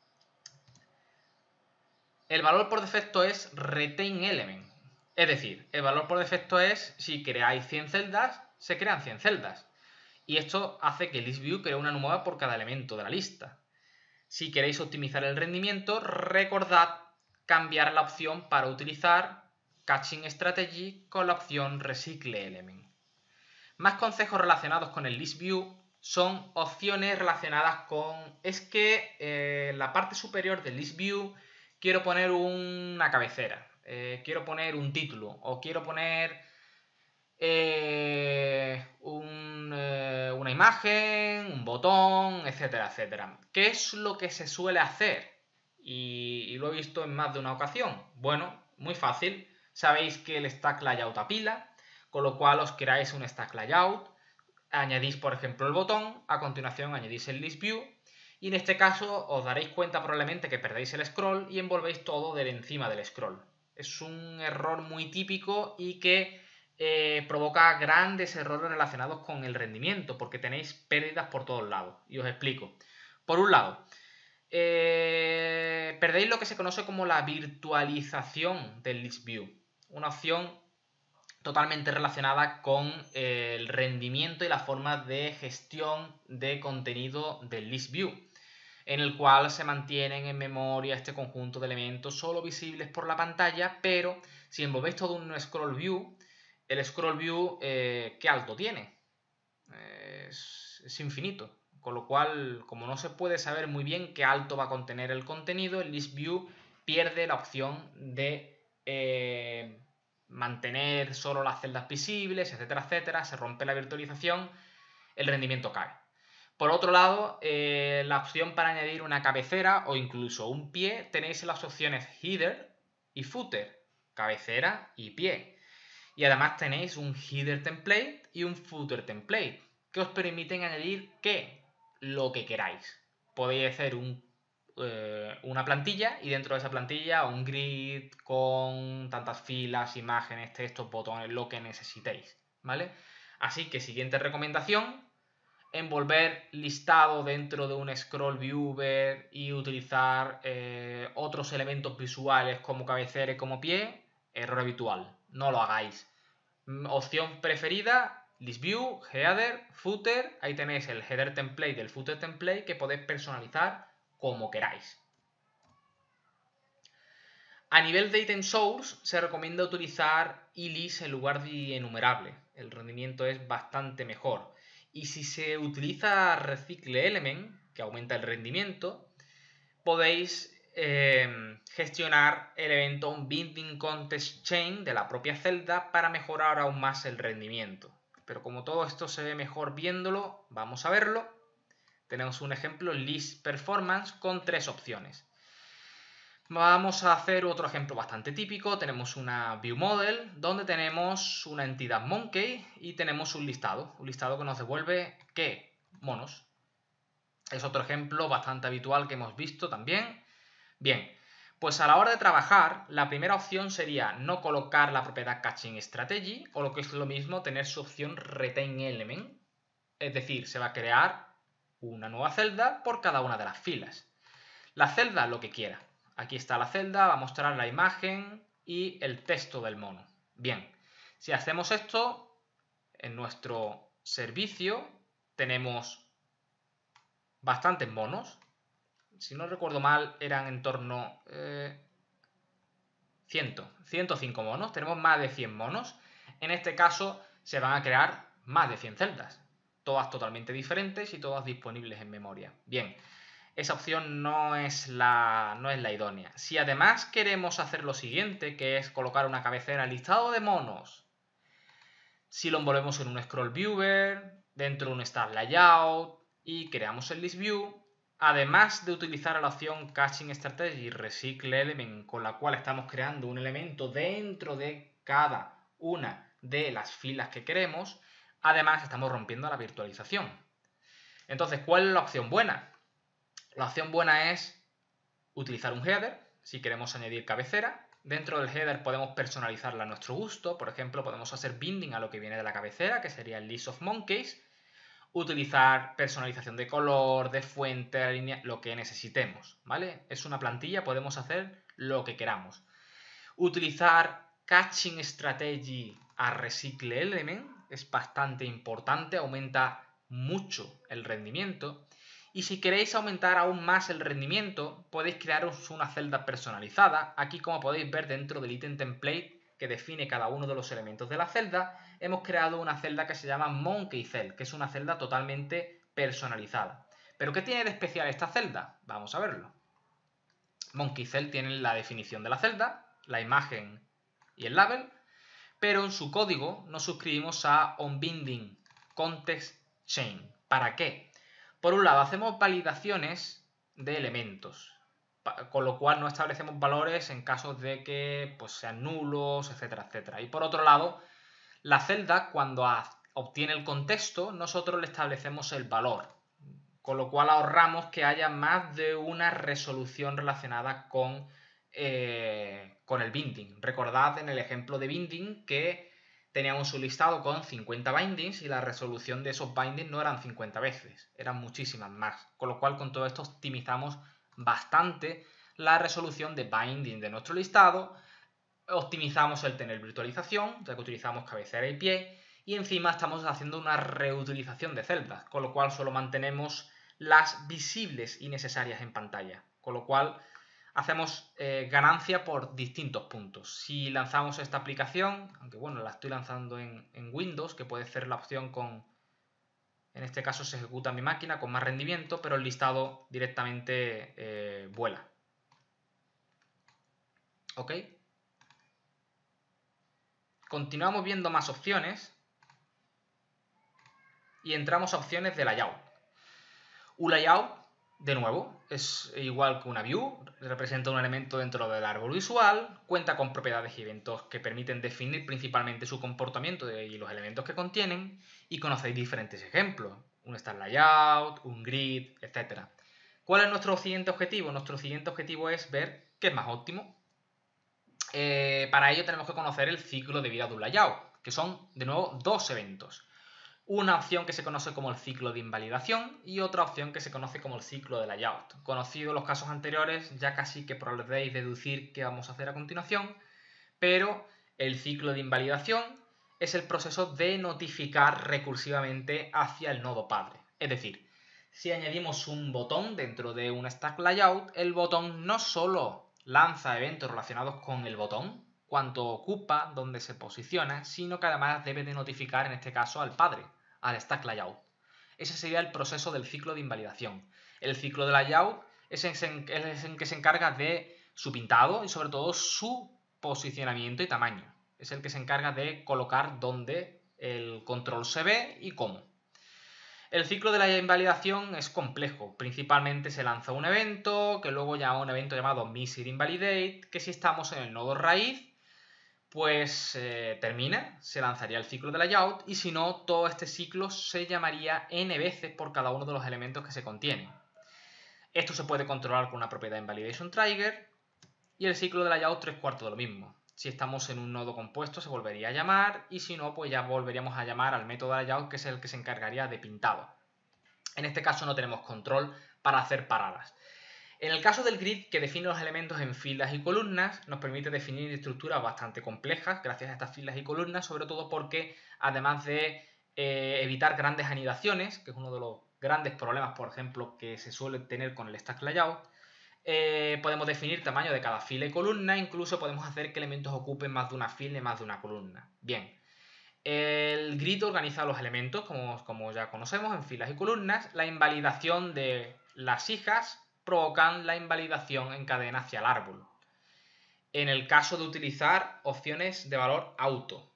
El valor por defecto es Retain Element. Es decir, el valor por defecto es si creáis 100 celdas, se crean 100 celdas. Y esto hace que List View cree una nueva por cada elemento de la lista. Si queréis optimizar el rendimiento, recordad cambiar la opción para utilizar Caching Strategy con la opción Recycle Element. Más consejos relacionados con el List View son opciones relacionadas con... Es que en la parte superior del List View quiero poner una cabecera, quiero poner un título o quiero poner una imagen, un botón, etcétera, etcétera. ¿Qué es lo que se suele hacer? Y lo he visto en más de una ocasión. Bueno, muy fácil. Sabéis que el stack layout apila, con lo cual os creáis un stack layout, añadís por ejemplo el botón, a continuación añadís el list view y en este caso os daréis cuenta probablemente que perdéis el scroll y envolvéis todo de encima del scroll. Es un error muy típico y que provoca grandes errores relacionados con el rendimiento porque tenéis pérdidas por todos lados. Y os explico. Por un lado, perdéis lo que se conoce como la virtualización del list view, una opción totalmente relacionada con el rendimiento y la forma de gestión de contenido del list view, en el cual se mantienen en memoria este conjunto de elementos solo visibles por la pantalla, pero si envolvéis todo un scroll view, el scroll view, ¿qué alto tiene? Es infinito. Con lo cual, como no se puede saber muy bien qué alto va a contener el contenido, el list view pierde la opción de mantener solo las celdas visibles, etcétera, etcétera. Se rompe la virtualización, el rendimiento cae. Por otro lado, la opción para añadir una cabecera o incluso un pie, tenéis las opciones header y footer, cabecera y pie. Y además tenéis un header template y un footer template, que os permiten añadir ¿qué? Lo que queráis. Podéis hacer una plantilla y dentro de esa plantilla un grid con tantas filas, imágenes, textos, botones, lo que necesitéis, ¿vale? Así que siguiente recomendación, envolver listado dentro de un scroll viewer y utilizar otros elementos visuales como cabecera y como pie, error habitual, no lo hagáis. Opción preferida, list view, header, footer, ahí tenéis el header template y el footer template que podéis personalizar como queráis. A nivel de item source se recomienda utilizar ELIS en lugar de enumerable, el rendimiento es bastante mejor. Y si se utiliza Recicle Element, que aumenta el rendimiento, podéis gestionar el evento Binding Context Chain de la propia celda para mejorar aún más el rendimiento. Pero como todo esto se ve mejor viéndolo, vamos a verlo. Tenemos un ejemplo List Performance con 3 opciones. Vamos a hacer otro ejemplo bastante típico. Tenemos una View Model donde tenemos una entidad Monkey y tenemos un listado que nos devuelve ¿qué? Monos. Es otro ejemplo bastante habitual que hemos visto también. Bien, pues a la hora de trabajar, la primera opción sería no colocar la propiedad Caching Strategy, o lo que es lo mismo, tener su opción Retain Element. Es decir, se va a crear una nueva celda por cada una de las filas. La celda, lo que quiera. Aquí está la celda, va a mostrar la imagen y el texto del mono. Bien, si hacemos esto, en nuestro servicio tenemos bastantes monos. Si no recuerdo mal, eran en torno 105 monos. Tenemos más de 100 monos. En este caso se van a crear más de 100 celdas. Todas totalmente diferentes y todas disponibles en memoria. Bien, esa opción no es la idónea. Si además queremos hacer lo siguiente, que es colocar una cabecera listado de monos, si lo envolvemos en un scroll viewer, dentro de un start layout y creamos el list view, además de utilizar la opción Caching Strategy Recycle Element, con la cual estamos creando un elemento dentro de cada una de las filas que queremos, además estamos rompiendo la virtualización. Entonces, ¿cuál es la opción buena? La opción buena es utilizar un header, si queremos añadir cabecera. Dentro del header podemos personalizarla a nuestro gusto. Por ejemplo, podemos hacer binding a lo que viene de la cabecera, que sería el list of monkeys. Utilizar personalización de color, de fuente, de línea, lo que necesitemos, ¿vale? Es una plantilla, podemos hacer lo que queramos. Utilizar Caching Strategy a Recycle Element es bastante importante, aumenta mucho el rendimiento. Y si queréis aumentar aún más el rendimiento, podéis crearos una celda personalizada. Aquí, como podéis ver, dentro del ítem template que define cada uno de los elementos de la celda, hemos creado una celda que se llama Monkey Cell, que es una celda totalmente personalizada. ¿Pero qué tiene de especial esta celda? Vamos a verlo. Monkey Cell tiene la definición de la celda, la imagen y el label, pero en su código nos suscribimos a onBinding Context Chain. ¿Para qué? Por un lado, hacemos validaciones de elementos, con lo cual no establecemos valores en caso de que pues, sean nulos, etcétera, etcétera. Y por otro lado, la celda, cuando obtiene el contexto, nosotros le establecemos el valor, con lo cual ahorramos que haya más de una resolución relacionada con el binding. Recordad en el ejemplo de binding que teníamos un listado con 50 bindings y la resolución de esos bindings no eran 50 veces, eran muchísimas más. Con lo cual con todo esto optimizamos bastante la resolución de binding de nuestro listado, optimizamos el tener virtualización, ya que utilizamos cabecera y pie, y encima estamos haciendo una reutilización de celdas, con lo cual solo mantenemos las visibles y necesarias en pantalla. Con lo cual hacemos ganancia por distintos puntos. Si lanzamos esta aplicación, aunque bueno, la estoy lanzando en Windows, que puede ser la opción con, en este caso se ejecuta en mi máquina con más rendimiento, pero el listado directamente vuela. ¿Ok? Continuamos viendo más opciones y entramos a opciones de layout. Un layout, de nuevo, es igual que una view, representa un elemento dentro del árbol visual, cuenta con propiedades y eventos que permiten definir principalmente su comportamiento y los elementos que contienen, y conocéis diferentes ejemplos, un start layout, un grid, etc. ¿Cuál es nuestro siguiente objetivo? Nuestro siguiente objetivo es ver qué es más óptimo. Para ello tenemos que conocer el ciclo de vida de un layout, que son, de nuevo, dos eventos. Una opción que se conoce como el ciclo de invalidación y otra opción que se conoce como el ciclo de layout. Conocidos los casos anteriores, ya casi que podéis deducir qué vamos a hacer a continuación, pero el ciclo de invalidación es el proceso de notificar recursivamente hacia el nodo padre. Es decir, si añadimos un botón dentro de un stack layout, el botón no solo lanza eventos relacionados con el botón, cuánto ocupa, dónde se posiciona, sino que además debe de notificar en este caso al padre, al stack layout. Ese sería el proceso del ciclo de invalidación. El ciclo de layout es el que se encarga de su pintado y sobre todo su posicionamiento y tamaño. Es el que se encarga de colocar dónde el control se ve y cómo. El ciclo de la invalidación es complejo. Principalmente se lanza un evento, que luego llama un evento llamado Missing Invalidate, que si estamos en el nodo raíz, pues termina, se lanzaría el ciclo de layout, y si no, todo este ciclo se llamaría n veces por cada uno de los elementos que se contienen. Esto se puede controlar con una propiedad invalidation trigger, y el ciclo de layout 3/4 de lo mismo. Si estamos en un nodo compuesto se volvería a llamar, y si no, pues ya volveríamos a llamar al método layout, que es el que se encargaría de pintado. En este caso no tenemos control para hacer paradas. En el caso del grid, que define los elementos en filas y columnas, nos permite definir estructuras bastante complejas gracias a estas filas y columnas, sobre todo porque, además de evitar grandes anidaciones, que es uno de los grandes problemas, por ejemplo, que se suele tener con el stack layout, podemos definir tamaño de cada fila y columna, incluso podemos hacer que elementos ocupen más de una fila y más de una columna. Bien, el grid organiza los elementos, como ya conocemos, en filas y columnas. La invalidación de las hijas provocan la invalidación en cadena hacia el árbol. En el caso de utilizar opciones de valor auto.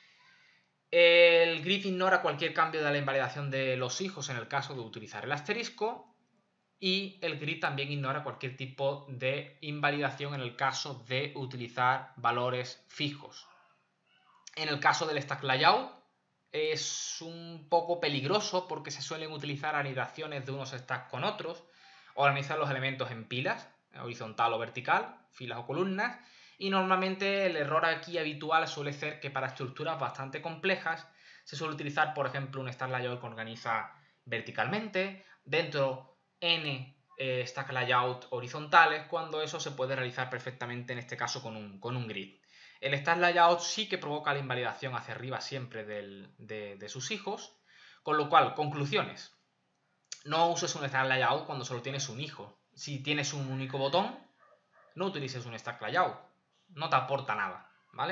El grid ignora cualquier cambio de la invalidación de los hijos en el caso de utilizar el asterisco. Y el grid también ignora cualquier tipo de invalidación en el caso de utilizar valores fijos. En el caso del stack layout es un poco peligroso porque se suelen utilizar anidaciones de unos stacks con otros, organizar los elementos en pilas, horizontal o vertical, filas o columnas, y normalmente el error aquí habitual suele ser que para estructuras bastante complejas se suele utilizar, por ejemplo, un stack layout que organiza verticalmente, dentro n stack layout horizontales, cuando eso se puede realizar perfectamente en este caso con un grid. El stack layout sí que provoca la invalidación hacia arriba siempre de sus hijos, con lo cual, conclusiones. No uses un stack layout cuando solo tienes un hijo. Si tienes un único botón, no utilices un stack layout. No te aporta nada, ¿vale?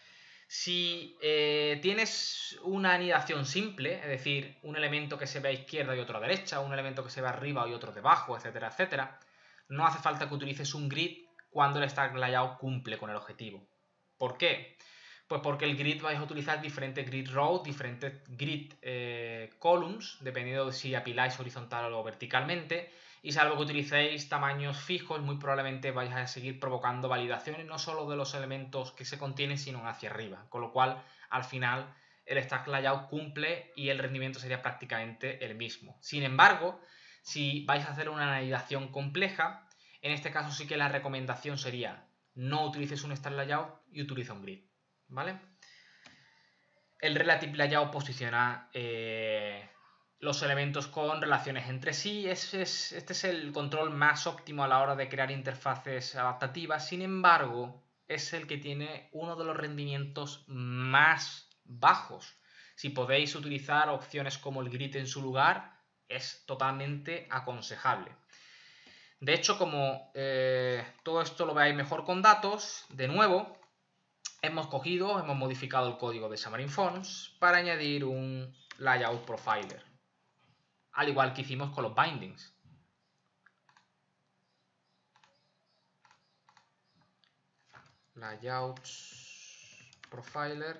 Si tienes una anidación simple, es decir, un elemento que se ve a izquierda y otro a derecha, un elemento que se ve arriba y otro debajo, etcétera, etcétera, no hace falta que utilices un grid cuando el stack layout cumple con el objetivo. ¿Por qué? Pues porque el grid vais a utilizar diferentes grid rows, diferentes grid columns, dependiendo de si apiláis horizontal o verticalmente, y salvo que utilicéis tamaños fijos, muy probablemente vais a seguir provocando validaciones no solo de los elementos que se contienen, sino hacia arriba, con lo cual al final el stack layout cumple y el rendimiento sería prácticamente el mismo. Sin embargo, si vais a hacer una anidación compleja, en este caso sí que la recomendación sería no utilices un stack layout y utiliza un grid, ¿vale? El relative layout posiciona los elementos con relaciones entre sí. Este es el control más óptimo a la hora de crear interfaces adaptativas. Sin embargo, es el que tiene uno de los rendimientos más bajos. Si podéis utilizar opciones como el grid en su lugar, es totalmente aconsejable. De hecho, como todo esto lo veáis mejor con datos, de nuevo, hemos modificado el código de Xamarin Forms para añadir un layout profiler, al igual que hicimos con los bindings. Layouts profiler.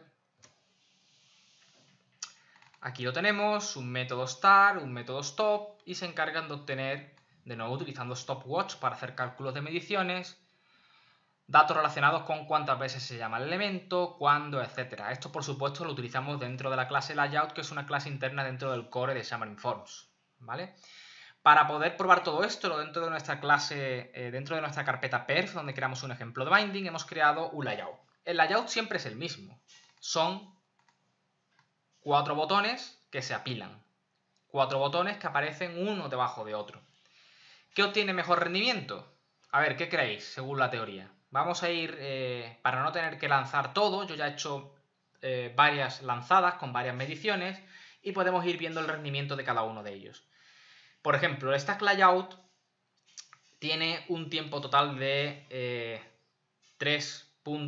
Aquí lo tenemos, un método start, un método stop, y se encargan de obtener, de nuevo utilizando stopwatch para hacer cálculos de mediciones, datos relacionados con cuántas veces se llama el elemento, cuándo, etc. Esto, por supuesto, lo utilizamos dentro de la clase layout, que es una clase interna dentro del core de Xamarin Forms, ¿vale? Para poder probar todo esto dentro de nuestra clase, dentro de nuestra carpeta perf, donde creamos un ejemplo de binding, hemos creado un layout. El layout siempre es el mismo. Son 4 botones que se apilan. 4 botones que aparecen uno debajo de otro. ¿Qué obtiene mejor rendimiento? A ver, ¿qué creéis según la teoría? Vamos a ir, para no tener que lanzar todo, yo ya he hecho varias lanzadas con varias mediciones y podemos ir viendo el rendimiento de cada uno de ellos. Por ejemplo, el stack layout tiene un tiempo total de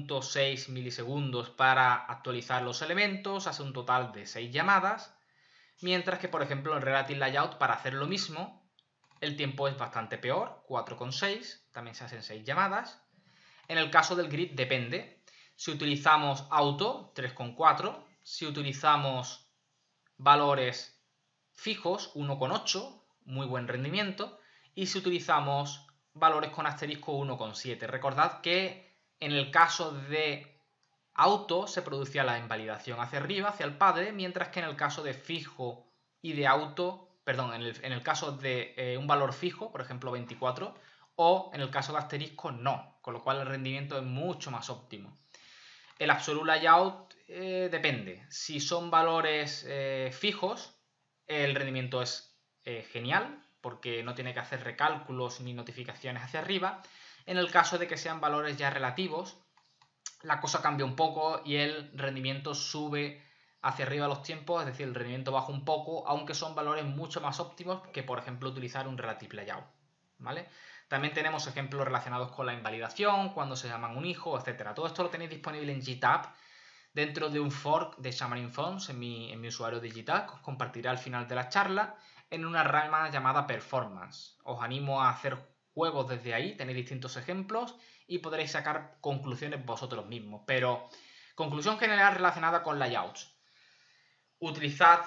3.6 milisegundos para actualizar los elementos, hace un total de 6 llamadas, mientras que, por ejemplo, en Relative Layout, para hacer lo mismo, el tiempo es bastante peor, 4,6, también se hacen 6 llamadas. En el caso del grid depende. Si utilizamos auto, 3,4. Si utilizamos valores fijos, 1,8, muy buen rendimiento. Y si utilizamos valores con asterisco, 1,7. Recordad que en el caso de auto se producía la invalidación hacia arriba, hacia el padre, mientras que en el caso de fijo y de auto, perdón, en el caso de un valor fijo, por ejemplo 24, o en el caso de asterisco no, con lo cual el rendimiento es mucho más óptimo. El Absolute Layout depende. Si son valores fijos, el rendimiento es genial, porque no tiene que hacer recálculos ni notificaciones hacia arriba. En el caso de que sean valores ya relativos, la cosa cambia un poco y el rendimiento sube hacia arriba los tiempos, es decir, el rendimiento baja un poco, aunque son valores mucho más óptimos que, por ejemplo, utilizar un Relative Layout, ¿vale? También tenemos ejemplos relacionados con la invalidación, cuando se llaman un hijo, etc. Todo esto lo tenéis disponible en GitHub dentro de un fork de Xamarin Forms en mi usuario de GitHub, que os compartiré al final de la charla, en una rama llamada Performance. Os animo a hacer juegos desde ahí, tenéis distintos ejemplos y podréis sacar conclusiones vosotros mismos. Pero, conclusión general relacionada con layouts. Utilizad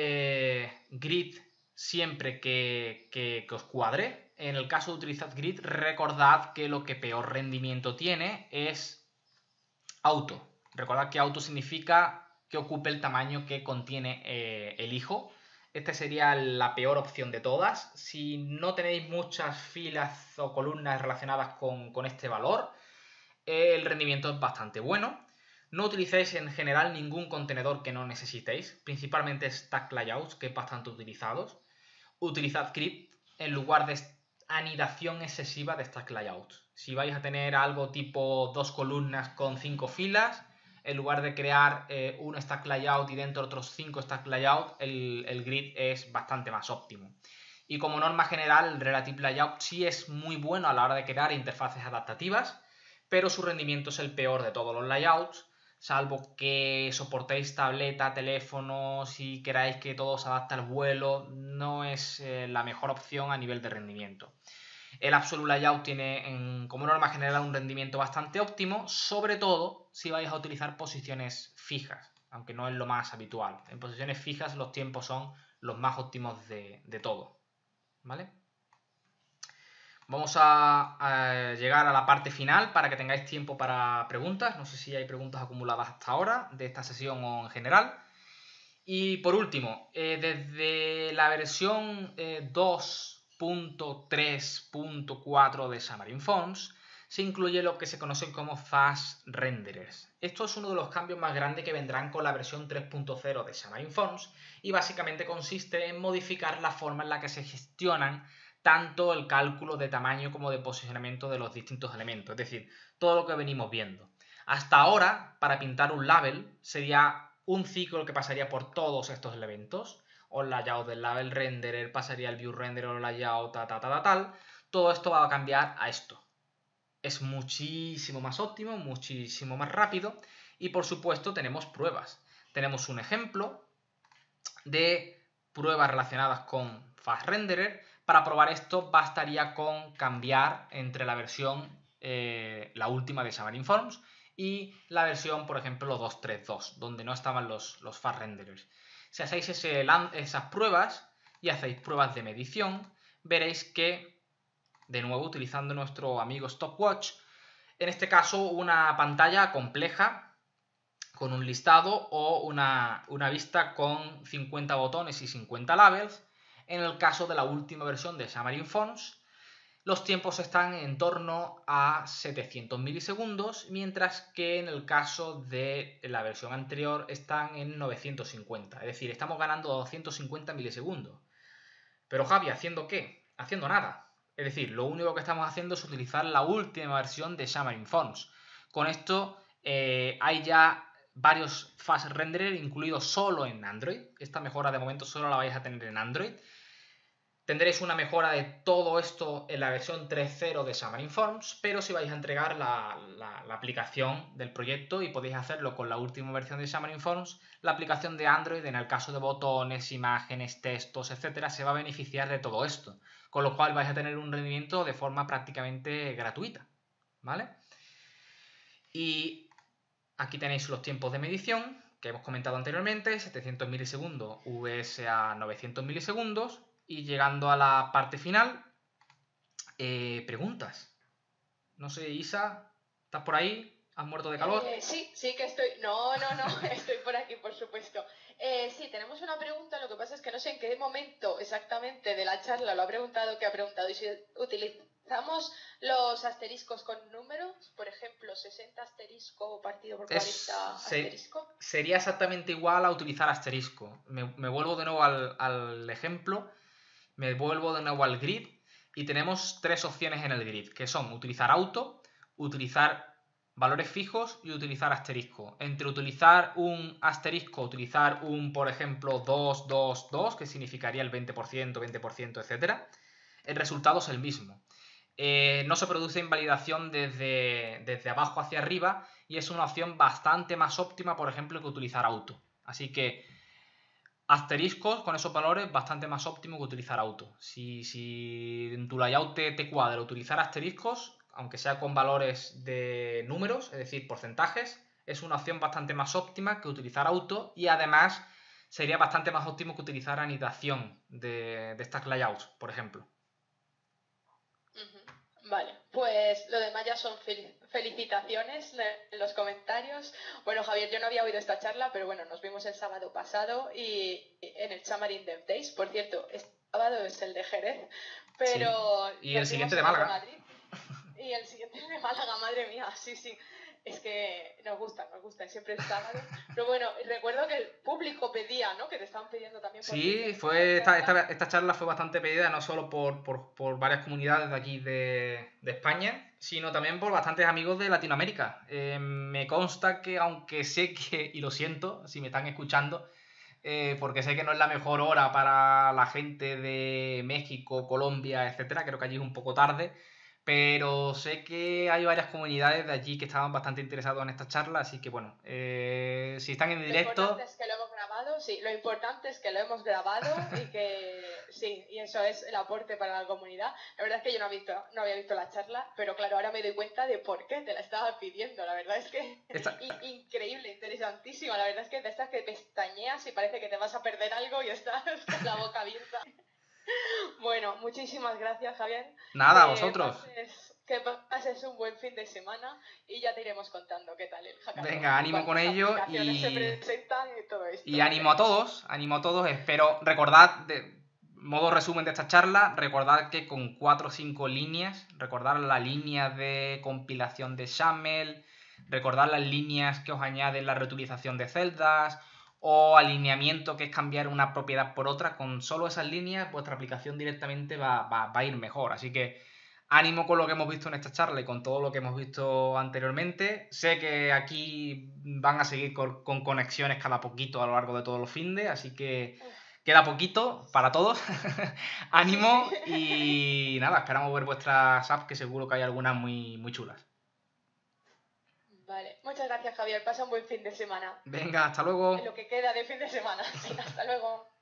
grid siempre que os cuadre. En el caso de utilizar grid, recordad que lo que peor rendimiento tiene es auto. Recordad que auto significa que ocupe el tamaño que contiene el hijo. Esta sería la peor opción de todas. Si no tenéis muchas filas o columnas relacionadas con este valor, el rendimiento es bastante bueno. No utilicéis en general ningún contenedor que no necesitéis, principalmente Stack Layouts, que es bastante utilizados. Utilizad Crypt en lugar de anidación excesiva de Stack Layouts. Si vais a tener algo tipo 2 columnas con 5 filas, en lugar de crear un Stack Layout y dentro otros 5 Stack Layout, el grid es bastante más óptimo. Y como norma general, el Relative Layout sí es muy bueno a la hora de crear interfaces adaptativas, pero su rendimiento es el peor de todos los layouts, salvo que soportéis tableta, teléfono, si queráis que todo se adapte al vuelo, no es la mejor opción a nivel de rendimiento. El Absolute Layout tiene como norma general un rendimiento bastante óptimo, sobre todo si vais a utilizar posiciones fijas, aunque no es lo más habitual. En posiciones fijas los tiempos son los más óptimos de todo, ¿vale? Vamos a llegar a la parte final para que tengáis tiempo para preguntas. No sé si hay preguntas acumuladas hasta ahora de esta sesión o en general. Y por último, desde la versión 2.3.4 de Xamarin Forms se incluye lo que se conocen como Fast Renderers. Esto es uno de los cambios más grandes que vendrán con la versión 3.0 de Xamarin Forms y básicamente consiste en modificar la forma en la que se gestionan tanto el cálculo de tamaño como de posicionamiento de los distintos elementos, es decir, todo lo que venimos viendo. Hasta ahora, para pintar un label, sería un ciclo que pasaría por todos estos elementos, o el layout del label renderer, pasaría el view renderer o layout, tal. Todo esto va a cambiar a esto. Es muchísimo más óptimo, muchísimo más rápido, y por supuesto tenemos pruebas. Tenemos un ejemplo de pruebas relacionadas con Fast Renderer. Para probar esto bastaría con cambiar entre la versión, la última de Xamarin Forms, y la versión, por ejemplo, 2.3.2, donde no estaban los Fast Renderers. Si hacéis esas pruebas y hacéis pruebas de medición, veréis que, de nuevo, utilizando nuestro amigo Stopwatch, en este caso una pantalla compleja con un listado o una vista con 50 botones y 50 labels. En el caso de la última versión de Xamarin Forms, los tiempos están en torno a 700 milisegundos, mientras que en el caso de la versión anterior están en 950. Es decir, estamos ganando 250 milisegundos. Pero Javi, ¿haciendo qué? Haciendo nada. Es decir, lo único que estamos haciendo es utilizar la última versión de Xamarin Forms. Con esto hay ya varios Fast Renderer incluidos solo en Android. Esta mejora de momento solo la vais a tener en Android. tendréis una mejora de todo esto en la versión 3.0 de Xamarin Forms, pero si vais a entregar la aplicación del proyecto y podéis hacerlo con la última versión de Xamarin Forms, la aplicación de Android, en el caso de botones, imágenes, textos, etcétera, se va a beneficiar de todo esto, con lo cual vais a tener un rendimiento de forma prácticamente gratuita, ¿vale? Y aquí tenéis los tiempos de medición que hemos comentado anteriormente, 700 milisegundos vs a 900 milisegundos. Y llegando a la parte final, preguntas. No sé, Isa, ¿estás por ahí? ¿Has muerto de calor? Sí que estoy. No, estoy por aquí, por supuesto. Sí, tenemos una pregunta, lo que pasa es que no sé en qué momento exactamente de la charla lo ha preguntado, que ha preguntado. Y si utilizamos los asteriscos con números, por ejemplo, 60 asterisco partido por 40 asterisco. Sería exactamente igual a utilizar asterisco. Me vuelvo de nuevo al ejemplo. Me vuelvo de nuevo al grid y tenemos tres opciones en el grid, que son utilizar auto, utilizar valores fijos y utilizar asterisco. Entre utilizar un asterisco, utilizar un, por ejemplo, 2, 2, 2, que significaría el 20%, 20%, etc., el resultado es el mismo. No se produce invalidación desde abajo hacia arriba y es una opción bastante más óptima, por ejemplo, que utilizar auto. Así que asteriscos con esos valores bastante más óptimo que utilizar auto. Si en tu layout te cuadra utilizar asteriscos, aunque sea con valores de números, es decir, porcentajes, es una opción bastante más óptima que utilizar auto y además sería bastante más óptimo que utilizar anidación de estas layouts, por ejemplo. Vale, pues lo demás ya son felicitaciones en los comentarios. Bueno, Javier, yo no había oído esta charla, pero bueno, nos vimos el sábado pasado y en el Xamarin Dev Days. Por cierto, este sábado es el de Jerez, pero... Sí. Y el siguiente de Málaga. Madrid, y el siguiente de Málaga, madre mía, sí. Es que nos gusta siempre el sábado. Pero bueno, recuerdo que el público pedía, ¿no? Que te estaban pidiendo también. Sí, esta charla fue bastante pedida, no solo por varias comunidades de aquí de España, sino también por bastantes amigos de Latinoamérica. Me consta que, aunque sé que, y lo siento si me están escuchando, porque sé que no es la mejor hora para la gente de México, Colombia, etcétera, creo que allí es un poco tarde. Pero sé que hay varias comunidades de allí que estaban bastante interesados en esta charla, así que bueno, si están en directo... Lo importante es que lo hemos grabado, sí, lo importante es que lo hemos grabado y que sí, y eso es el aporte para la comunidad. La verdad es que yo no había visto la charla, pero claro, ahora me doy cuenta de por qué te la estaba pidiendo. La verdad es que increíble, interesantísima. La verdad es que de estas que pestañeas y parece que te vas a perder algo y estás con la boca abierta. Bueno, muchísimas gracias, Javier. Nada, a vosotros. Que pases un buen fin de semana y ya te iremos contando qué tal el hackathon. Venga, ánimo con ello y ánimo a todos, espero, recordad, modo resumen de esta charla, recordad que con 4 o 5 líneas, recordad la línea de compilación de XAML, recordad las líneas que os añaden la reutilización de celdas, o alineamiento, que es cambiar una propiedad por otra. Con solo esas líneas vuestra aplicación directamente va a ir mejor. Así que ánimo con lo que hemos visto en esta charla y con todo lo que hemos visto anteriormente. Sé que aquí van a seguir con conexiones cada poquito a lo largo de todos los findes, así que queda poquito para todos. Ánimo y nada, esperamos ver vuestras apps, que seguro que hay algunas muy, muy chulas. Vale, muchas gracias, Javier. Pasa un buen fin de semana. Venga, hasta luego. En lo que queda de fin de semana. Sí, hasta luego.